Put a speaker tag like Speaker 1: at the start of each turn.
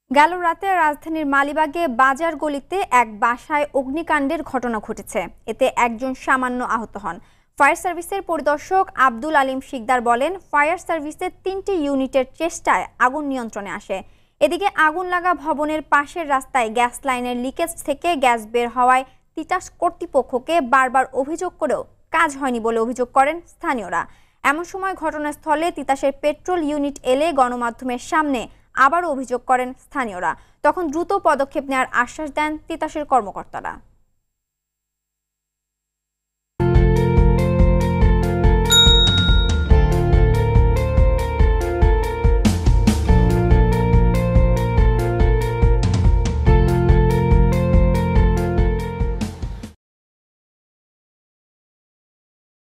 Speaker 1: গেল রাতে রাজধানীর মালিবাগে বাজার গলিতে এক বাসায় অগ্নিকাণ্ডের ঘটনা ঘটেছে। এতে একজন সামান্য আহত হন। ফায়ার সার্ভিসের পরিদর্শক আব্দুল আলিম শিকদার বলেন, ফায়ার সার্ভিসের ৩টি ইউনিটের চেষ্টায় আগুন নিয়ন্ত্রণে আসে। এদিকে আগুন লাগা ভবনের পাশের রাস্তায় গ্যাস লাইনের লিকেজ থেকে গ্যাস বের হওয়ায় তিতাস কর্তৃপক্ষকে বারবার অভিযোগ করেও কাজ হয়নি বলে অভিযোগ করেন স্থানীয়রা। এমন সময় ঘটনাস্থলে তিতাসের পেট্রোল ইউনিট এলে গণমাধ্যমের সামনে আবারও অভিযোগ করেন স্থানীয়রা। তখন দ্রুত পদক্ষেপ নেওয়ার আশ্বাস দেন তিতাসের কর্মকর্তারা।